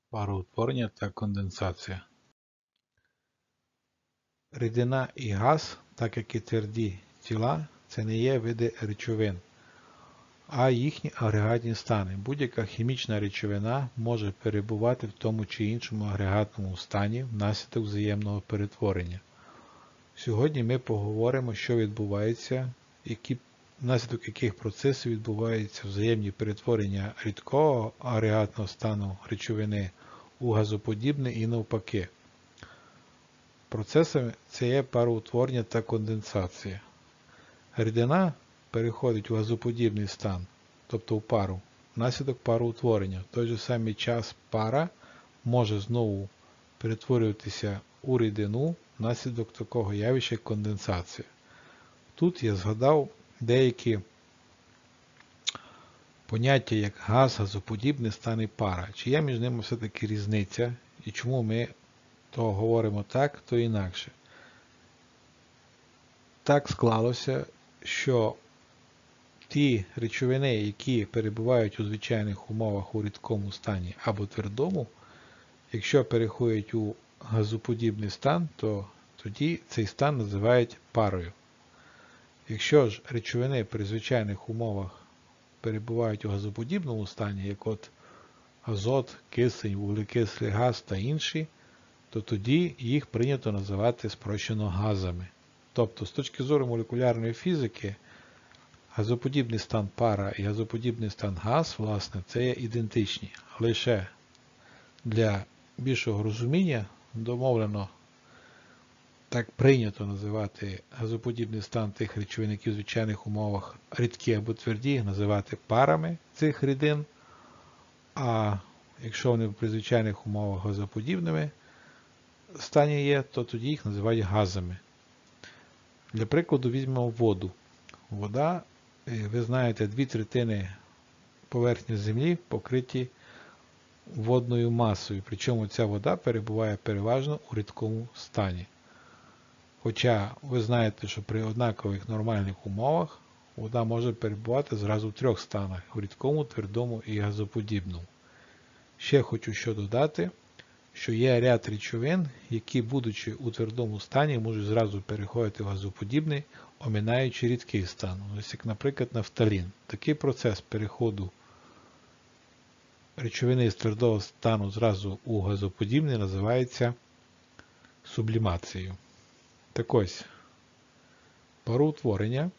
Пароутворення та конденсація. Рідина і газ, так як і тверді тіла, це не є види речовин, а їхні агрегатні стани. Будь-яка хімічна речовина може перебувати в тому чи іншому агрегатному стані внаслідок взаємного перетворення. Сьогодні ми поговоримо, що відбувається, внаслідок яких процесів відбуваються взаємні перетворення рідкого агрегатного стану речовини у газоподібний і навпаки. Процесами це є пароутворення та конденсація. Рідина переходить у газоподібний стан, тобто в пару, внаслідок пароутворення. В той же самий час пара може знову перетворюватися у рідину внаслідок такого явища, як конденсація. Тут я згадав деякі поняття, як газ, газоподібний стан і пара. Чи є між ними все-таки різниця і чому ми то говоримо так, то інакше. Так склалося, що ті речовини, які перебувають у звичайних умовах у рідкому стані або твердому, якщо переходять у газоподібний стан, то тоді цей стан називають парою. Якщо ж речовини при звичайних умовах перебувають у газоподібному стані, як от азот, кисень, вуглекислий газ та інші, то тоді їх прийнято називати спрощено газами. Тобто, з точки зору молекулярної фізики, газоподібний стан пара і газоподібний стан газ, власне, це є ідентичні. Лише для більшого розуміння домовлено, так прийнято називати газоподібний стан тих речовин, які в звичайних умовах рідкі або тверді, називати парами цих рідин, а якщо вони при звичайних умовах газоподібними стані є, то тоді їх називають газами. Для прикладу візьмемо воду. Вода, ви знаєте, 2/3 поверхні Землі покриті водною масою, причому ця вода перебуває переважно у рідкому стані. Хоча ви знаєте, що при однакових нормальних умовах вода може перебувати зразу в 3 станах – у рідкому, твердому і газоподібному. Ще хочу що додати, що є ряд речовин, які, будучи у твердому стані, можуть зразу переходити в газоподібний, оминаючи рідкий стан. Ось як, наприклад, нафталін. Такий процес переходу речовини з твердого стану зразу у газоподібний називається сублімацією. Так ось, пароутворення,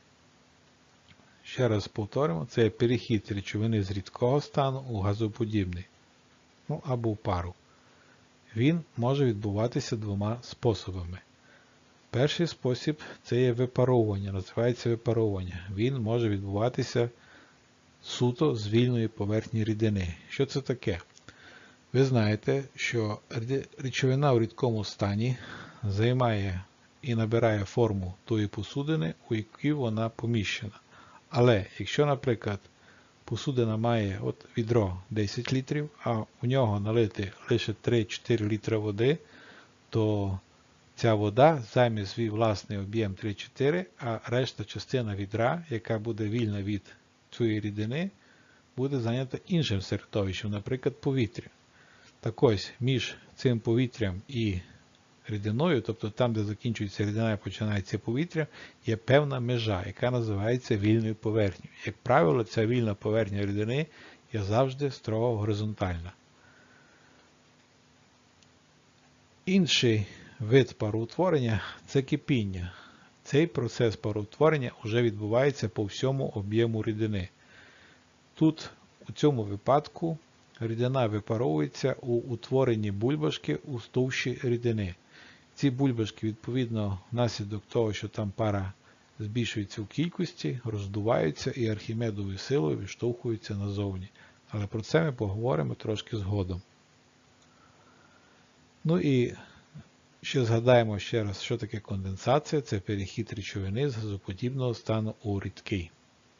ще раз повторимо, це є перехід речовини з рідкого стану у газоподібний, або в пару. Він може відбуватися двома способами. Перший спосіб – це є випаровування, називається випаровування. Він може відбуватися суто з вільної поверхні рідини. Що це таке? Ви знаєте, що речовина в рідкому стані займає і набирає форму тої посудини, у якій вона поміщена. Але якщо, наприклад, посудина має відро 10 літрів, а у нього налити лише 3-4 літри води, то ця вода займе свій власний об'єм 3-4, а решта частина відра, яка буде вільна від цієї рідини, буде зайнята іншим середовищем, наприклад, повітрям. Так ось, між цим повітрям і рідиною, тобто там, де закінчується рідина і починається повітря, є певна межа, яка називається вільною поверхнею. Як правило, ця вільна поверхня рідини є завжди строго горизонтальна. Інший вид пароутворення – це кипіння. Цей процес пароутворення вже відбувається по всьому об'єму рідини. Тут, у цьому випадку, рідина випаровується у утворенні бульбашки у товщі рідини. Ці бульбашки, відповідно, внаслідок того, що там пара збільшується в кількості, роздуваються і Архімедовою силою відштовхуються назовні. Але про це ми поговоримо трошки згодом. Ну і ще згадаємо ще раз, що таке конденсація. Це перехід речовини з газоподібного стану у рідкий.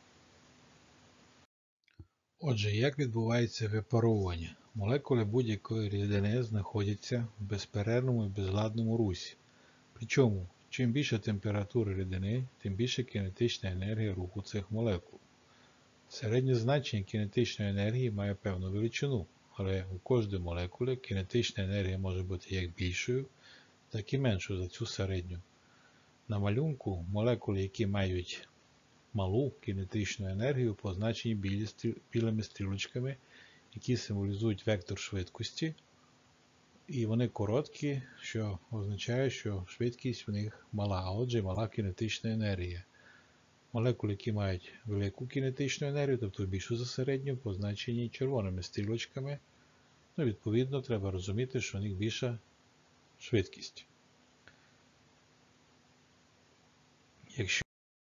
Отже, як відбувається випаровування? Молекули будь-якої рідини знаходяться в безперервному і безладному русі. Причому, чим більша температура рідини, тим більша кінетична енергія руху цих молекул. Середнє значення кінетичної енергії має певну величину. але у кожній молекулі кінетична енергія може бути як більшою, так і меншою за цю середню. На малюнку молекули, які мають малу кінетичну енергію, позначені білими стрілочками, які символізують вектор швидкості, і вони короткі, що означає, що швидкість в них мала, а отже мала кінетична енергія. Молекули, які мають велику кінетичну енергію, тобто більшу за середню, позначені червоними стрілочками. Відповідно, треба розуміти, що в них більша швидкість. Якщо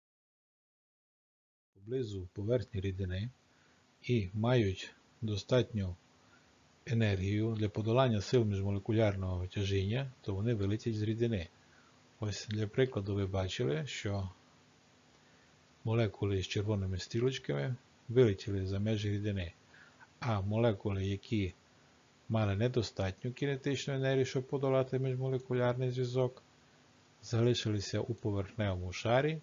поблизу поверхні рідини і мають достатню енергію для подолання сил міжмолекулярного тяжіння, то вони вилетять з рідини. Ось для прикладу ви бачили, що молекули з червоними стрілочками вилетіли за межі рідини, а молекули, які мали недостатню кінетичну енергію, щоб подолати міжмолекулярний зв'язок, залишилися у поверхневому шарі,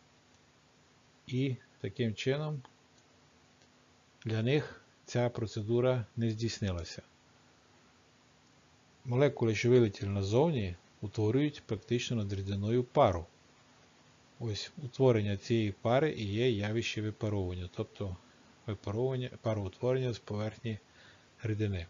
і таким чином для них ця процедура не здійснилася. Молекули, що вилетіли назовні, утворюють практично над рідиною пару. Ось утворення цієї пари і є явище випаровування, тобто пароутворення з поверхні рідини.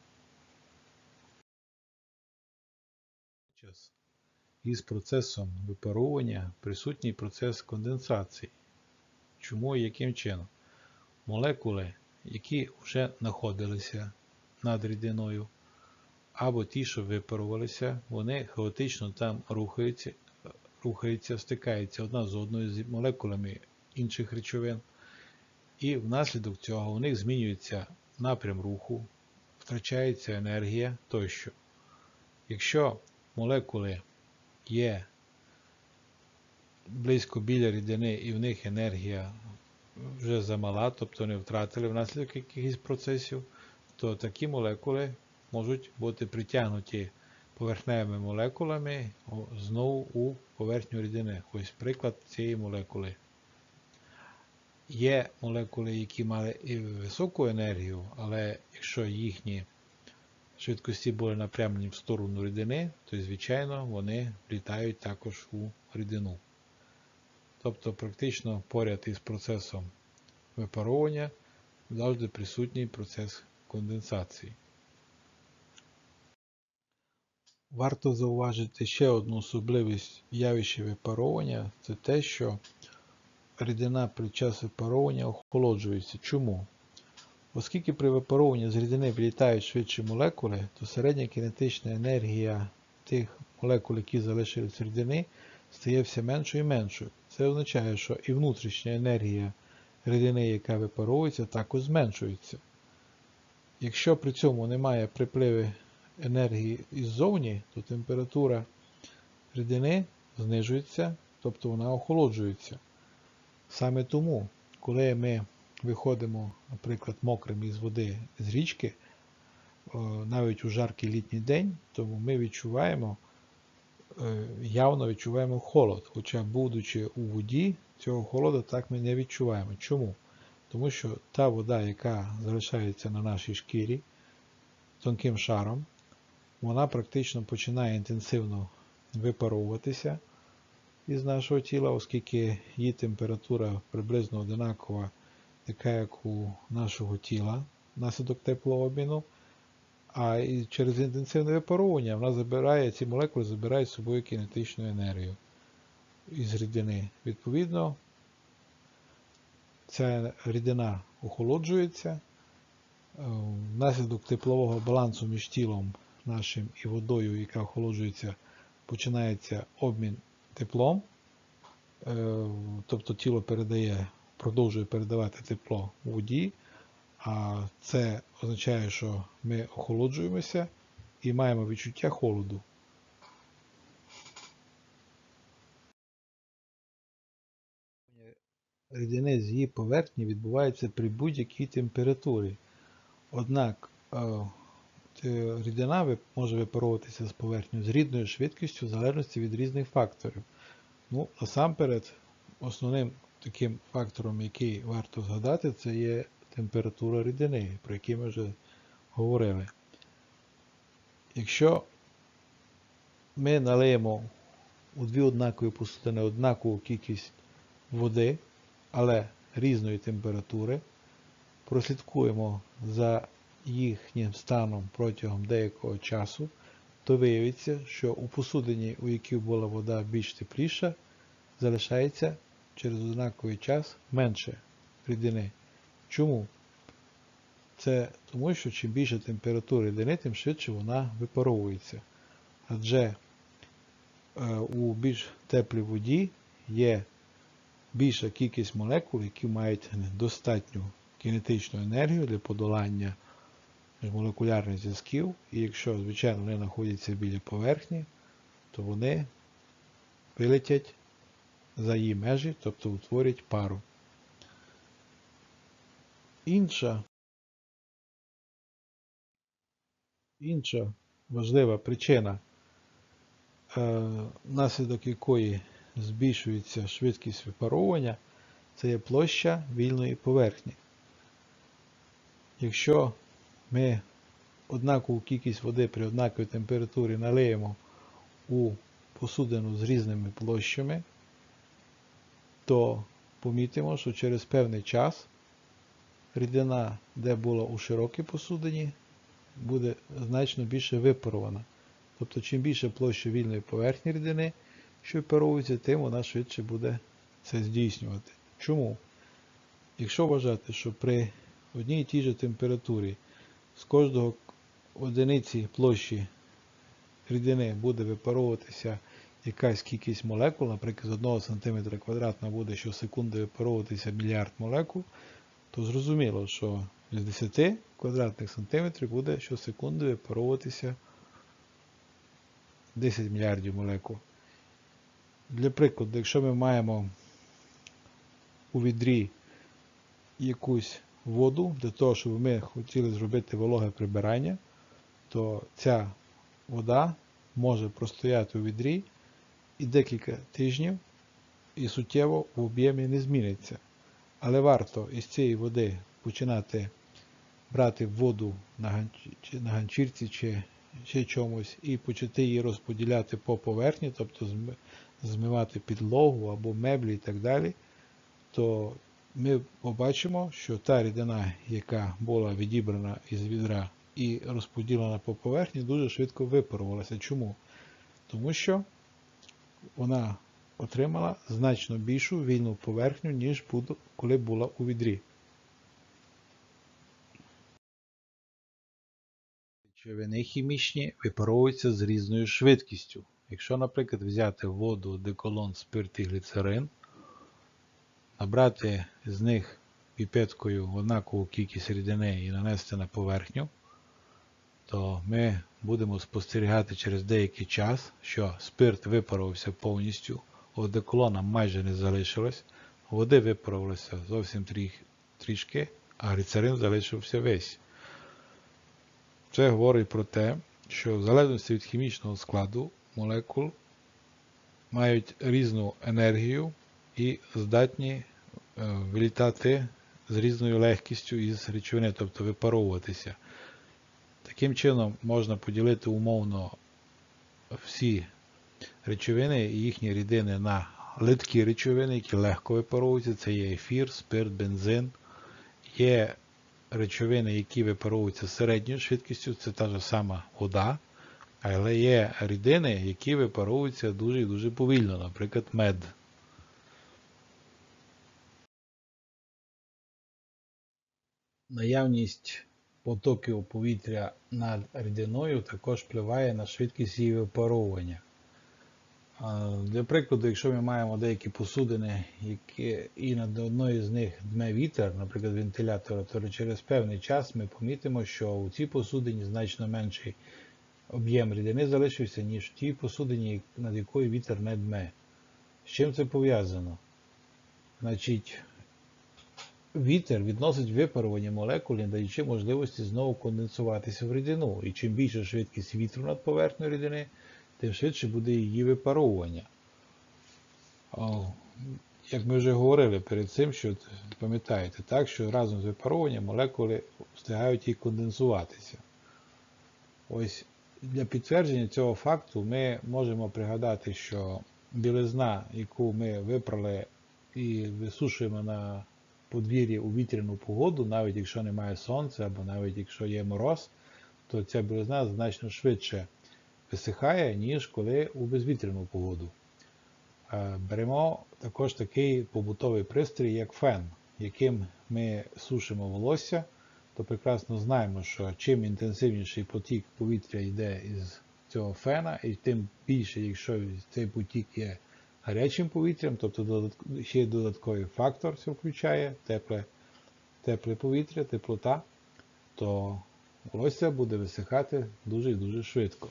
Із процесом випаровування присутній процес конденсації. Чому і яким чином? Молекули, які вже знаходилися над рідиною, або ті, що випарувалися, вони хаотично там рухаються, стикаються одна з одною з молекулами інших речовин, і внаслідок цього у них змінюється напрям руху, втрачається енергія тощо. Якщо молекули є близько біля рідини і в них енергія вже замала, тобто не втратили внаслідок якихось процесів, то такі молекули можуть бути притягнуті поверхневими молекулами знову у поверхню рідини. Ось приклад цієї молекули. Є молекули, які мали і високу енергію, але якщо їхні швидкості були напрямлені в сторону рідини, то, звичайно, вони влітають також у рідину. Тобто, практично поряд із процесом випаровування завжди присутній процес конденсації. Варто зауважити ще одну особливість явища випаровування – це те, що рідина під час випаровування охолоджується. Чому? Оскільки при випаровуванні з рідини вилітають швидші молекули, то середня кінетична енергія тих молекул, які залишились рідини, стає все меншою і меншою. Це означає, що і внутрішня енергія рідини, яка випаровується, також зменшується. Якщо при цьому немає припливу енергії іззовні, то температура рідини знижується, тобто вона охолоджується. Саме тому, коли ми виходимо, наприклад, мокрим із води з річки, навіть у жаркий літній день, то ми явно відчуваємо холод. Хоча, будучи у воді, цього холоду так ми не відчуваємо. Чому? Тому що та вода, яка залишається на нашій шкірі тонким шаром, вона практично починає інтенсивно випаровуватися із нашого тіла, оскільки її температура приблизно одинакова, така як у нашого тіла внаслідок теплообміну, а і через інтенсивне випаровування ці молекули забирають з собою кінетичну енергію із рідини. Відповідно, ця рідина охолоджується, внаслідок теплового балансу між тілом нашим і водою, яка охолоджується, починається обмін теплом, тобто тіло продовжує передавати тепло у воді, а це означає, що ми охолоджуємося і маємо відчуття холоду. Рідини з її поверхні відбувається при будь-якій температурі. Однак рідина може випаровуватися з поверхні з різною швидкістю в залежності від різних факторів. Насамперед, основним таким фактором, який варто згадати, це є температура рідини, про який ми вже говорили. Якщо ми налиємо у дві однакові посудини однакову кількість води, але різної температури, прослідкуємо за їхнім станом протягом деякого часу, то виявиться, що у посудині, у якій була вода більш тепліша, залишається через однаковий час менше рідини. Чому? Це тому, що чим більша температура рідини, тим швидше вона випаровується. Адже у більш теплій воді є більша кількість молекул, які мають достатню кінетичну енергію для подолання молекулярних зв'язків, і якщо, звичайно, вони знаходяться біля поверхні, то вони вилетять за її межі, тобто утворять пару. Інша важлива причина, внаслідок якої збільшується швидкість випаровування, це є площа вільної поверхні. Якщо ми однакову кількість води при однаковій температурі налиємо у посудину з різними площами, то помітимо, що через певний час рідина, де була у широкій посудині, буде значно більше випарована. Тобто, чим більше площа вільної поверхні рідини, що випаровується, тим вона швидше буде це здійснювати. Чому? Якщо вважати, що при одній і тій же температурі з кожного одиниці площі рідини буде випаровуватися якась кількість молекул, наприклад, з 1 см квадратного буде щосекунди випаровуватися мільярд молекул, то зрозуміло, що з 10 квадратних сантиметрів буде щосекунди випаровуватися 10 мільярдів молекул. Для прикладу, якщо ми маємо у відрі якусь воду, для того, щоб ми хотіли зробити вологе прибирання, то ця вода може простояти у відрі і декілька тижнів і суттєво в об'ємі не зміниться. Але варто із цієї води починати брати воду на ганчірці чи чомусь і почати її розподіляти по поверхні, тобто змивати підлогу або меблі і так далі, то ми побачимо, що та рідина, яка була відібрана із відра і розподілена по поверхні, дуже швидко випарувалася. Чому? Тому що вона отримала значно більшу вільну поверхню, ніж коли була у відрі. Речовини хімічні випаровуються з різною швидкістю. Якщо, наприклад, взяти воду, одеколон, спирт і гліцерин, набрати з них піпеткою однакову кількість рідини і нанести на поверхню, то ми будемо спостерігати через деякий час, що спирт випарувався повністю, одеколона майже не залишилось, води випарувалося зовсім трішки, а гліцерин залишився весь. Це говорить про те, що в залежності від хімічного складу молекул мають різну енергію і здатні вилітати з різною легкістю із речовини, тобто випаровуватися. Таким чином можна поділити умовно всі речовини і їхні рідини на литкі речовини, які легко випаровуються, це є ефір, спирт, бензин. Є речовини, які випаровуються середньою швидкістю, це та ж сама вода, але є рідини, які випаровуються дуже і дуже повільно, наприклад, мед. Наявність потоків повітря над рідиною також впливає на швидкість її випаровування. Для прикладу, якщо ми маємо деякі посудини, і над одною з них дме вітер, наприклад, вентилятора, то через певний час ми помітимо, що у цій посудині значно менший об'єм рідини залишився, ніж в тій посудині, над якою вітер не дме. З чим це пов'язано? Значить, вітер відносить випарування молекул, не даючи можливості знову конденсуватися в рідину. І чим більша швидкість вітру над поверхнею рідини, тим швидше буде її випаровування. як ми вже говорили перед цим, що пам'ятаєте, так, що разом з випаровуванням молекули встигають і конденсуватися. Ось для підтвердження цього факту ми можемо пригадати, що білизна, яку ми випрали і висушуємо на подвір'ї у вітряну погоду, навіть якщо немає сонця або навіть якщо є мороз, то ця білизна значно швидше висихає, ніж коли у безвітряну погоду. Беремо також такий побутовий пристрій, як фен, яким ми сушимо волосся, то прекрасно знаємо, що чим інтенсивніший потік повітря йде із цього фена, і тим більше, якщо цей потік є гарячим повітрям, тобто ще додатковий фактор це включає, тепле повітря, теплота, то волосся буде висихати дуже і дуже швидко.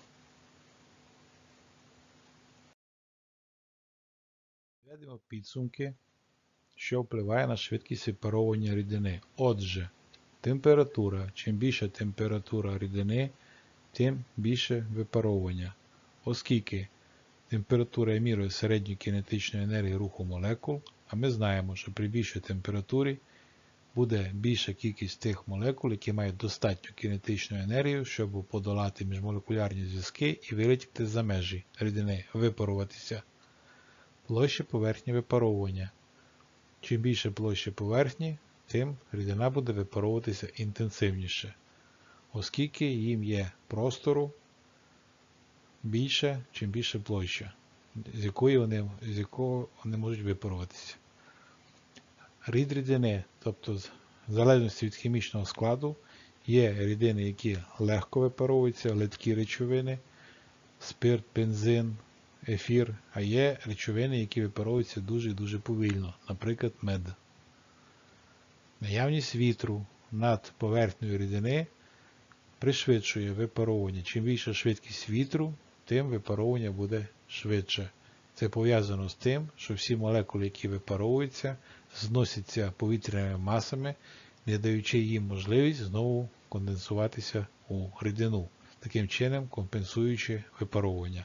Зведемо підсумки, що впливає на швидкість випаровування рідини. Отже, температура. Чим більша температура рідини, тим більше випаровування. Оскільки температура міряє середню кінетичну енергію руху молекул, а ми знаємо, що при більшій температурі буде більша кількість тих молекул, які мають достатню кінетичну енергію, щоб подолати міжмолекулярні зв'язки і вилетіти за межі рідини, випаруватися. Площа поверхні випаровування. Чим більше площа поверхні, тим рідина буде випаровуватися інтенсивніше, оскільки їм є простору більше, чим більше площа, з якого вони можуть випаруватися. Рід рідини, тобто в залежності від хімічного складу, є рідини, які легко випаровуються, легкі речовини, спирт, бензин, ефір, а є речовини, які випаровуються дуже і дуже повільно, наприклад, мед. Наявність вітру над поверхнею рідини пришвидшує випаровування. Чим більша швидкість вітру, тим випаровування буде швидше. Це пов'язано з тим, що всі молекули, які випаровуються, зносяться повітряними масами, не даючи їм можливість знову конденсуватися у рідину, таким чином компенсуючи випаровування.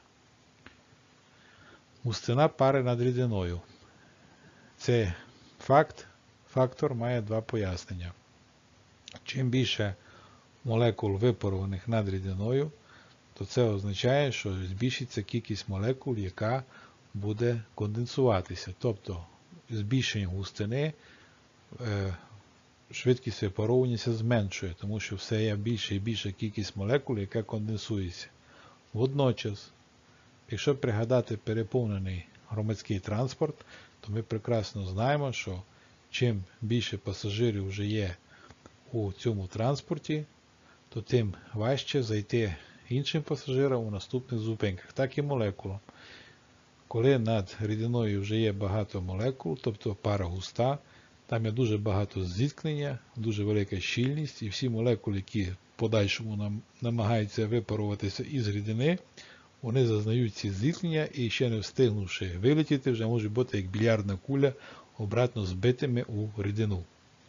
Густина пари над рідиною. Цей фактор має два пояснення. Чим більше молекул випарованих над рідиною, то це означає, що збільшиться кількість молекул, яка буде конденсуватися. Тобто збільшення густини швидкість випаровування зменшує, тому що все є більша і більша кількість молекул, яка конденсується. Водночас, якщо пригадати переповнений громадський транспорт, то ми прекрасно знаємо, що чим більше пасажирів вже є у цьому транспорті, то тим важче зайти іншим пасажирам у наступних зупинках, так і молекулам. Коли над рідиною вже є багато молекул, тобто пара густа, там є дуже багато зіткнення, дуже велика щільність, і всі молекули, які в подальшому намагаються випаруватися із рідини, вони зазнають ці зіткнення і ще не встигнувши вилетіти, вже можуть бути як більярдна куля обратно збитими у рідину.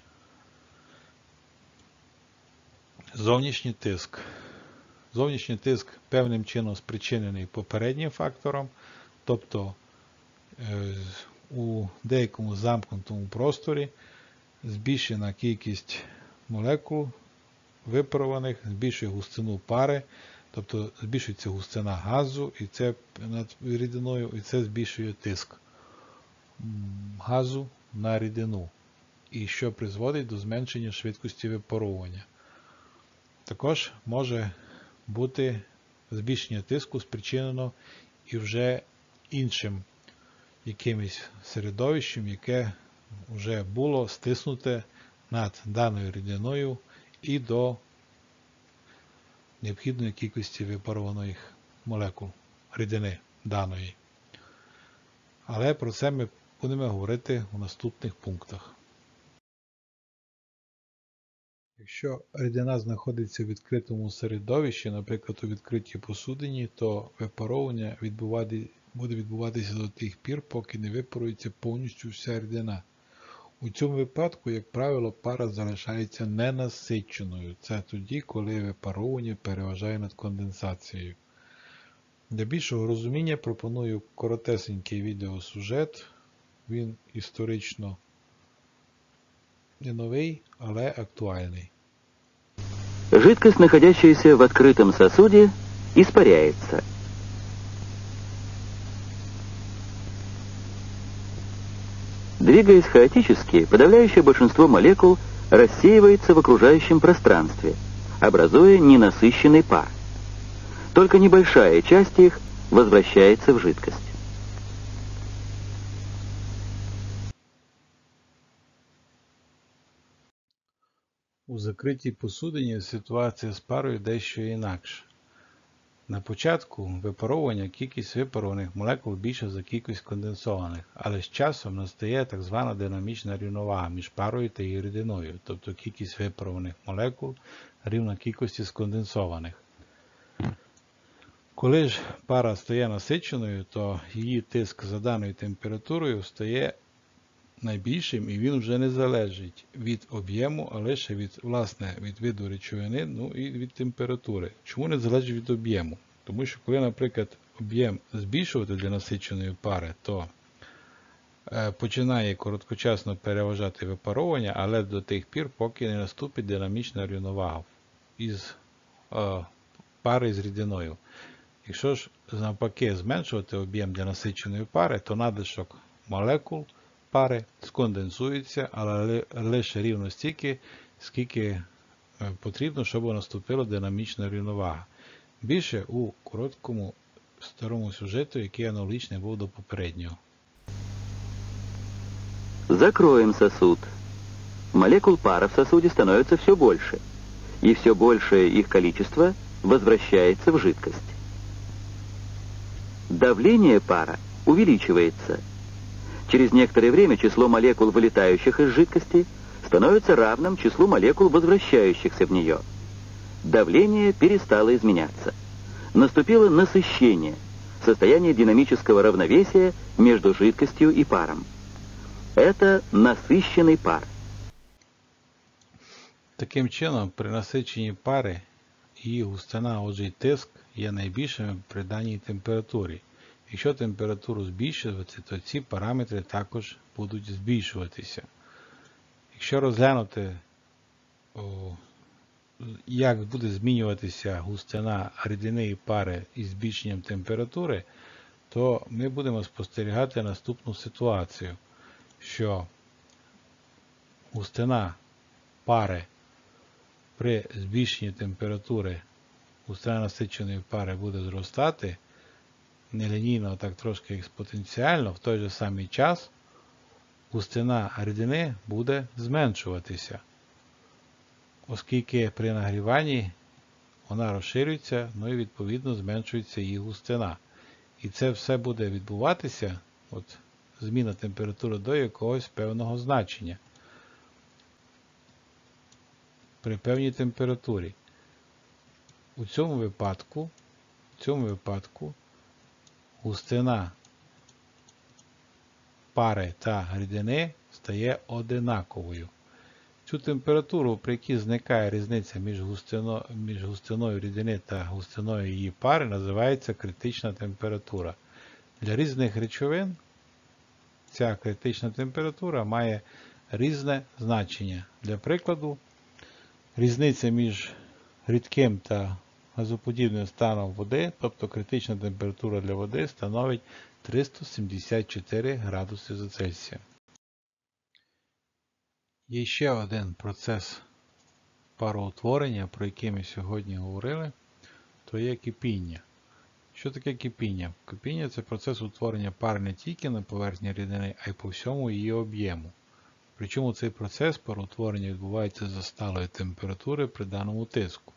Зовнішній тиск. Зовнішній тиск певним чином спричинений попереднім фактором, тобто у деякому замкнутому просторі збільшена кількість молекул випарованих, збільшує густину пари, тобто збільшується густина газу і це над рідиною, і це збільшує тиск газу на рідину, і що призводить до зменшення швидкості випаровування. Також може бути збільшення тиску спричинено і вже іншим якимось середовищем, яке вже було стиснуте над даною рідиною і до необхідної кількості випарованих молекул рідини даної. Але про це ми будемо говорити у наступних пунктах. Якщо рідина знаходиться в відкритому середовищі, наприклад, у відкритій посудині, то випаровування буде відбуватися до тих пір, поки не випарується повністю вся рідина. У цьому випадку, як правило, пара залишається ненасиченою. Це тоді, коли випаровування переважає над конденсацією. Для більшого розуміння пропоную коротесенький відеосюжет він історично не новий, але актуальний. Жидкость, находящаяся в открытом сосуде, испаряется. Двигаясь хаотически, подавляющее большинство молекул рассеивается в окружающем пространстве, образуя ненасыщенный пар. Только небольшая часть их возвращается в жидкость. У закритій посудині ситуація з парою дещо інакша. На початку випаровування кількість випарованих молекул більша за кількість конденсованих, але з часом настає так звана динамічна рівновага між парою та її рідиною, тобто кількість випарованих молекул рівна кількості сконденсованих. Коли ж пара стає насиченою, то її тиск за даною температурою стає найбільшим, і він вже не залежить від об'єму, а лише від виду речовини, ну і від температури. Чому не залежить від об'єму? Тому що коли, наприклад, об'єм збільшувати для насиченої пари, то починає короткочасно переважати випаровування, але до тих пір, поки не наступить динамічна рівновага із пари з рідиною. Якщо ж навпаки зменшувати об'єм для насиченої пари, то надлишок молекул пари сконденсується, але лише рівно стільки, скільки потрібно, щоб наступила динамічна рівновага. Більше у короткому старому сюжету, який аналогічний був до попереднього. Закроем сосуд. Молекул пара в сосуде становится все больше, и все большее их количество возвращается в жидкость. Давление пара увеличивается. Через некоторое время число молекул, вылетающих из жидкости, становится равным числу молекул, возвращающихся в нее. Давление перестало изменяться. Наступило насыщение, состояние динамического равновесия между жидкостью и паром. Это насыщенный пар. Таким чином, при насиченні пари її густина, отже й тиск, є найбільшими при даній температурі. Якщо температуру збільшувати, то ці параметри також будуть збільшуватися. Якщо розглянути, як буде змінюватися густина рідини і пари із збільшенням температури, то ми будемо спостерігати наступну ситуацію, що густина пари при збільшенні температури, густина насиченої пари буде зростати, не лінійно, а так трошки експоненціально, в той же самий час густина рідини буде зменшуватися, оскільки при нагріванні вона розширюється, ну і відповідно зменшується її густина. І це все буде відбуватися, зміна температури до якогось певного значення при певній температурі. У цьому випадку густина пари та рідини стає одинаковою. Цю температуру, при якій зникає різниця між густиною рідини та густиною її пари, називається критична температура. Для різних речовин ця критична температура має різне значення. Для прикладу, різниця між рідким та газоподібним станом води, тобто критична температура для води, становить 374 градуси за Цельсієм. Є ще один процес пароутворення, про який ми сьогодні говорили, то є кипіння. Що таке кипіння? Кипіння – це процес утворення пари не тільки на поверхні рідини, а й по всьому її об'єму. Причому цей процес пароутворення відбувається за сталої температури при даному тиску.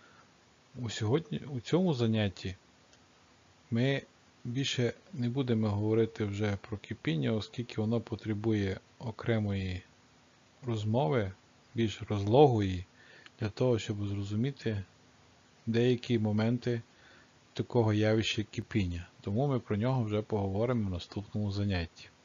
У цьому занятті ми більше не будемо говорити вже про кипіння, оскільки воно потребує окремої розмови, більш розлогої, для того, щоб зрозуміти деякі моменти такого явища кипіння. Тому ми про нього вже поговоримо в наступному занятті.